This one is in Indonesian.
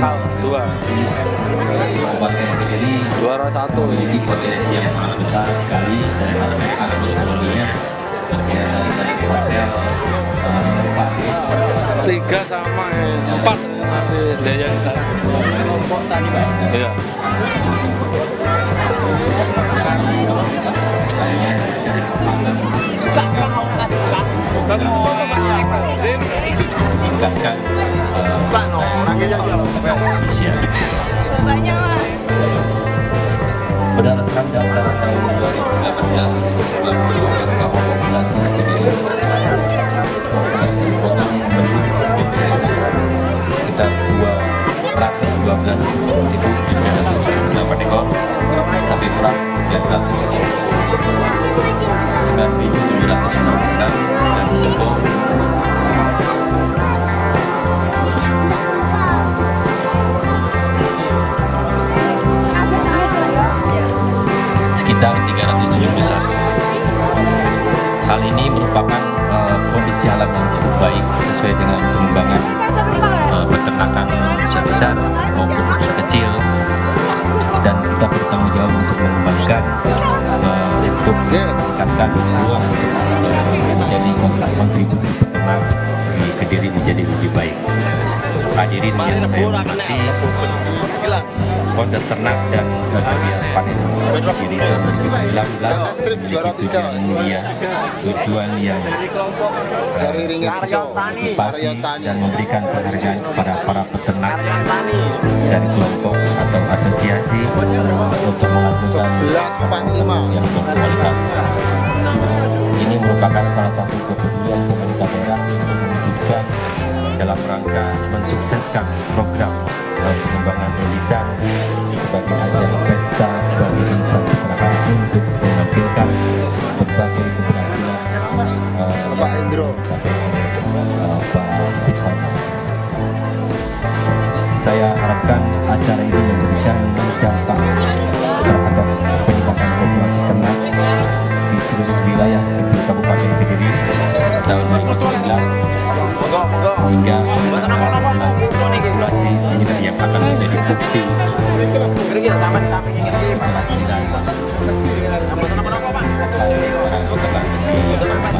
lokal 2. Kabupaten Kediri Juara 1 memiliki potensi yang sangat besar sekali dari aspek ekonominya, bagian dari hotel, parkir 3 sama 4 nanti daya kelompok tadi Pak. iya. meningkatkan Banyak Pak. berdasarkan data tahun 2018 bahwa populasi Kediri sekitar 212.378 ekor, sapi perah 9.766 dan kerbau sekitar 371. Hal ini merupakan kondisi alam yang cukup baik sesuai dengan pengembangan peternakan usia besar maupun usia kecil, dan kita bertanggung jawab untuk mengembangkan untuk meningkatkan ruang menjadi kontribusi peternak di Kediri menjadi lebih baik. Hadirin yang saya hormati, kontes ternak dan bagian panen Kediri 19 memiliki tujuan mulia, tujuan yang dipati dan memberikan penghargaan kepada para peternak dari kelompok atau asosiasi untuk menghasilkan yang berkualitas. Ini merupakan salah satu kepedulian pemerintah daerah untuk mewujudkan dalam rangka mensukseskan program pengembangan desa sebagai ajang pesta sebagai insan masyarakat untuk menampilkan berbagai keberhasilan Pak Indro. Saya harapkan acara ini memberikan dampak terhadap peningkatan populasi ternak di seluruh wilayah di Kabupaten Kediri tahun 2019 hingga populasi ini yang akan menjadi bukti keberhasilan para peternak di